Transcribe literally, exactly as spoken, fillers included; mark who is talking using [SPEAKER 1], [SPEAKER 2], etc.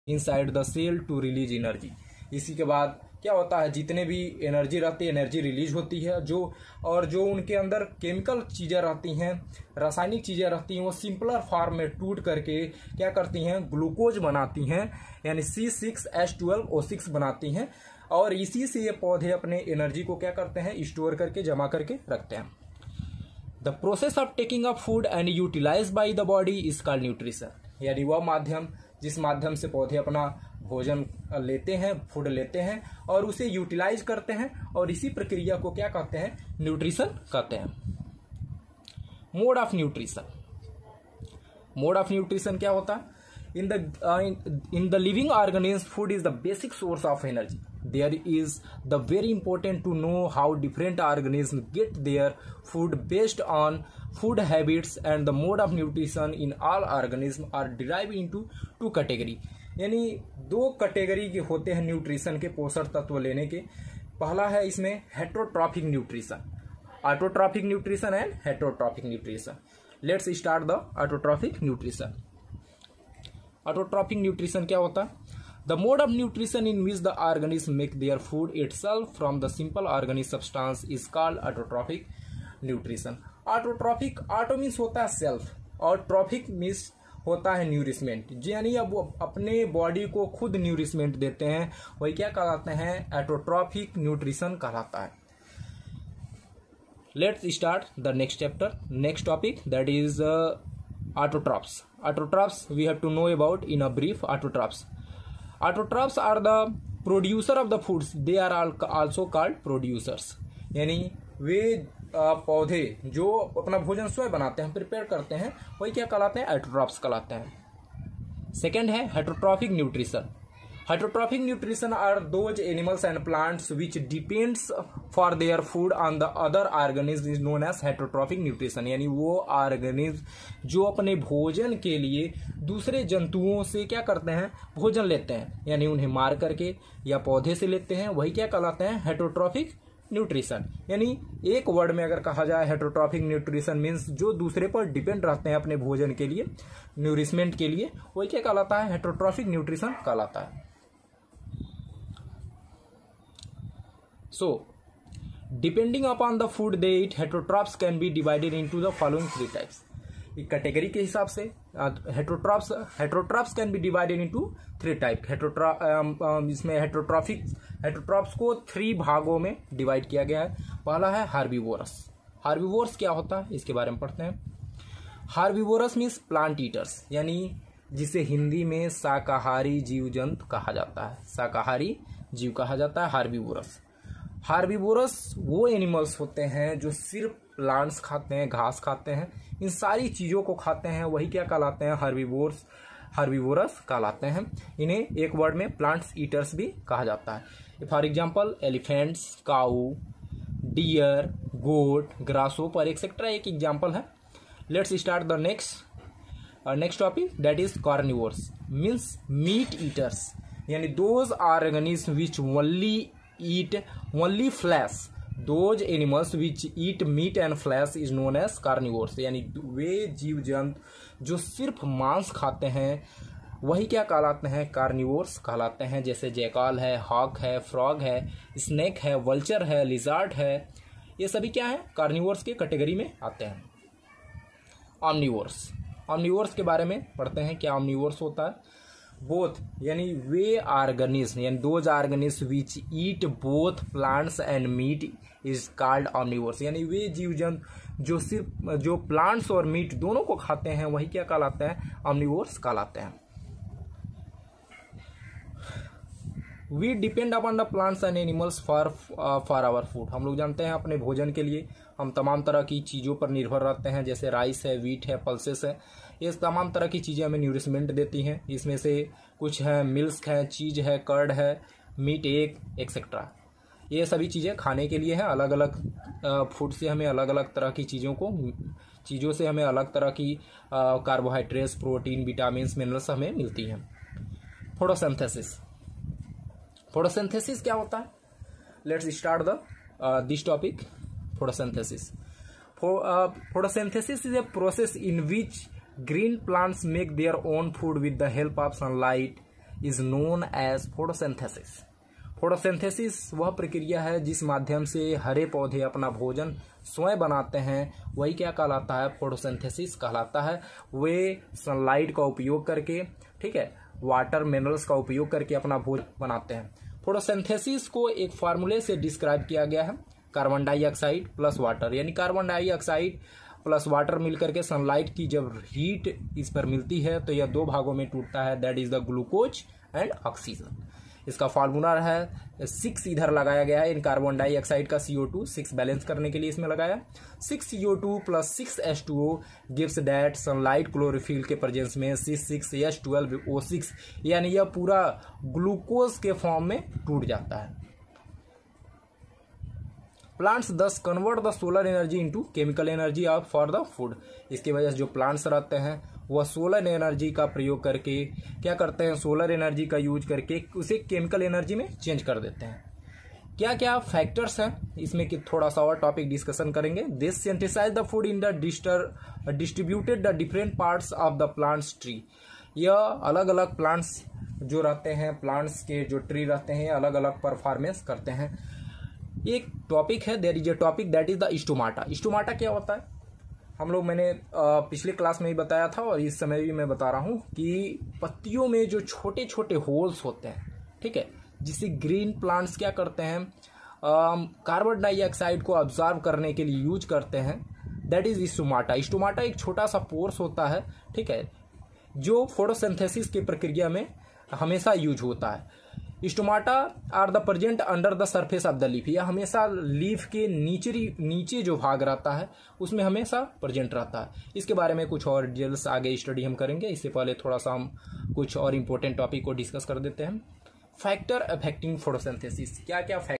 [SPEAKER 1] Inside the cell to release energy. इसी के बाद क्या होता है, जितने भी एनर्जी रहती है एनर्जी रिलीज होती है, जो और जो उनके अंदर केमिकल चीज़ें रहती हैं, रासायनिक चीज़ें रहती हैं, वो सिंपलर फॉर्म में टूट करके क्या करती हैं, ग्लूकोज बनाती हैं, यानी C six H twelve O six बनाती हैं। और इसी से ये पौधे अपने एनर्जी को क्या करते हैं, स्टोर करके जमा करके रखते हैं। The process of taking up food and utilize by the body is called nutrition, यानी वह माध्यम जिस माध्यम से पौधे अपना भोजन लेते हैं, फूड लेते हैं और उसे यूटिलाइज करते हैं, और इसी प्रक्रिया को क्या कहते हैं, न्यूट्रिशन कहते हैं। Mode of nutrition, mode of nutrition क्या होता है, in the in the living organism food is the basic source of energy. There is the very important to know how different organisms get their food based on food habits, and the mode of nutrition in all organisms are derived into two category, यानी दो category के होते हैं nutrition के, पोषण तत्व लेने के। पहला है इसमें heterotrophic nutrition, autotrophic nutrition and heterotrophic nutrition. Let's start the autotrophic nutrition. Autotrophic nutrition क्या होता है, the mode of nutrition in which the organism make their food itself from the simple organic substance is called autotrophic nutrition। autotrophic, auto means होता है self और trophic means होता है nourishment, यानी अब वो अपने बॉडी को खुद न्यूरिशमेंट देते हैं, वही क्या कहलाते हैं, ऑटोट्रॉफिक न्यूट्रिशन कहलाता है। Let's start the next chapter, next topic, that is autotrophs. Autotrophs we have to know about in a brief. Autotrophs Autotrophs are the producer of the foods, they are also called producers, यानी वे पौधे जो अपना भोजन स्वयं बनाते हैं, prepare करते हैं, वही क्या कहलाते हैं, ऑटोट्रॉप्स कहलाते हैं। सेकेंड है heterotrophic nutrition. Heterotrophic nutrition are those animals and plants which depends for their food on the other organism is known as heterotrophic nutrition, यानी वो ऑर्गेनिज्म जो अपने भोजन के लिए दूसरे जंतुओं से क्या करते हैं, भोजन लेते हैं, यानी उन्हें मार करके या पौधे से लेते हैं, वही क्या कहलाते हैं, हेटरोट्रॉफिक न्यूट्रिशन। यानी एक वर्ड में अगर कहा जाए हेटरोट्रॉफिक न्यूट्रिशन मीन्स जो दूसरे पर डिपेंड रहते हैं अपने भोजन के लिए, न्यूरिशमेंट के लिए, वही क्या कहलाता है, हेटरोट्रॉफिक न्यूट्रिशन कहलाता है। So, depending upon the food they eat, heterotrophs can be divided into the following three types। एक कैटेगरी के हिसाब से heterotrophs heterotrophs can be divided into three type. हेटरोट्रॉ इसमें हेटरोट्रॉफिक हेटरोट्रॉप्स को थ्री भागों में डिवाइड किया गया है। पहला है हार्बीवोरस। हार्बीवोरस क्या होता है, इसके बारे में पढ़ते हैं। हार्बीवोरस मीन्स प्लांट ईटर्स, यानी जिसे हिंदी में शाकाहारी जीव जंतु कहा जाता है, शाकाहारी जीव कहा जाता है हार्बीवोरस। हार्बीवोरस वो एनिमल्स होते हैं जो सिर्फ प्लांट्स खाते हैं, घास खाते हैं, इन सारी चीज़ों को खाते हैं, वही क्या कहलाते हैं, हार्बीवोरस हार्बीवोरस कहलाते हैं। इन्हें एक वर्ड में प्लांट्स ईटर्स भी कहा जाता है। For example elephants, cow, deer, goat, grasshopper etcetera एक एग्जांपल है। Let's start the next next topic, that is carnivores means meat eaters, यानी those organism which only eat only flesh, those animals which eat meat and flesh is known as carnivores, यानी वे जीव जंतु जो सिर्फ मांस खाते हैं वही क्या कहलाते हैं, कार्निवोर्स कहलाते हैं। जैसे जैकाल है, हॉक है, फ्रॉग है, स्नेक है, वल्चर है, लिजार्ड है, ये सभी क्या है, कार्निवोर्स के कैटेगरी में आते हैं। ऑमनिवोर्स, ऑमनिवोर्स के बारे में पढ़ते हैं। क्या ऑमनिवोर्स होता है, बोथ, यानी वे ऑर्गेनिज्म, यानी those organism which eat both plants and meat is called omnivores, यानी वे जीव जंतु जो सिर्फ जो प्लांट्स और मीट दोनों को खाते हैं वही क्या कहलाते हैं, ऑमनिवोर्स कहलाते हैं। We depend upon the plants and animals for for our food, हम लोग जानते हैं अपने भोजन के लिए हम तमाम तरह की चीज़ों पर निर्भर रहते हैं, जैसे राइस है, वीट है, पल्सेस है, ये तमाम तरह की चीज़ें हमें न्यूरिशमेंट देती हैं। इसमें से कुछ है मिल्क है, चीज़ है, कर्ड है, मीट, एग एक्सेट्रा, ये सभी चीज़ें खाने के लिए हैं। अलग अलग फूड से हमें अलग अलग तरह की चीज़ों को चीज़ों से हमें अलग तरह की कार्बोहाइड्रेट्स, प्रोटीन, विटामिन, मिनरल्स हमें मिलती हैं। फोटोसिंथेसिस, फोटोसिंथेसिस क्या होता है, let's start the this topic, photosynthesis. Photosynthesis is a process in which green plants make their own food with the help of sunlight, is known as photosynthesis. Photosynthesis वह प्रक्रिया है जिस माध्यम से हरे पौधे अपना भोजन स्वयं बनाते हैं, वही क्या कहलाता है, फोटोसिंथेसिस कहलाता है। वे सनलाइट का उपयोग करके, ठीक है, वाटर मिनरल्स का उपयोग करके अपना भोजन बनाते हैं। फोटोसिंथेसिस को एक फार्मूले से डिस्क्राइब किया गया है, कार्बन डाइऑक्साइड प्लस वाटर, यानी कार्बन डाइऑक्साइड प्लस वाटर मिलकर के सनलाइट की जब हीट इस पर मिलती है तो यह दो भागों में टूटता है, that is the glucose and oxygen. इसका फार्मूला है सिक्स, इधर लगाया गया है इन कार्बन डाइऑक्साइड का C O two, six balance करने के लिए इसमें लगाया। Six C O two plus six H two O gives that sunlight chlorophyll के प्रेजेंस में C six H twelve O six, यानी यह पूरा ग्लूकोज के फॉर्म में टूट जाता है। Plants this convert the solar energy into chemical energy of for the food. इसकी वजह से जो प्लांट्स रहते हैं वह सोलर एनर्जी का प्रयोग करके क्या करते हैं, सोलर एनर्जी का यूज करके उसे केमिकल एनर्जी में चेंज कर देते हैं। क्या क्या फैक्टर्स हैं इसमें कि थोड़ा सा और टॉपिक डिस्कशन करेंगे। This synthesize the food in the डिस्टर distributed the different parts of the plants tree. यह अलग अलग प्लांट्स जो रहते हैं, प्लांट्स के जो ट्री रहते हैं अलग अलग परफॉर्मेंस करते हैं। एक टॉपिक है, there is a topic that is the stomata. Stomata क्या होता है, हम लोग मैंने पिछले क्लास में ही बताया था और इस समय भी मैं बता रहा हूं कि पत्तियों में जो छोटे छोटे होल्स होते हैं, ठीक है, जिसे ग्रीन प्लांट्स क्या करते हैं, कार्बन डाइऑक्साइड को ऑब्जर्व करने के लिए यूज करते हैं, दैट इज स्टोमाटा। स्टोमाटा एक छोटा सा पोर्स होता है, ठीक है, जो फोटोसिंथेसिस की प्रक्रिया में हमेशा यूज होता है। Stomata are the present under the surface of the leaf. यह हमेशा लीफ के नीचे नीचे जो भाग रहता है उसमें हमेशा प्रेजेंट रहता है। इसके बारे में कुछ और डिटेल्स आगे स्टडी हम करेंगे। इससे पहले थोड़ा सा हम कुछ और इम्पोर्टेंट टॉपिक को डिस्कस कर देते हैं। फैक्टर अफेक्टिंग फोटोसिंथेसिस, क्या क्या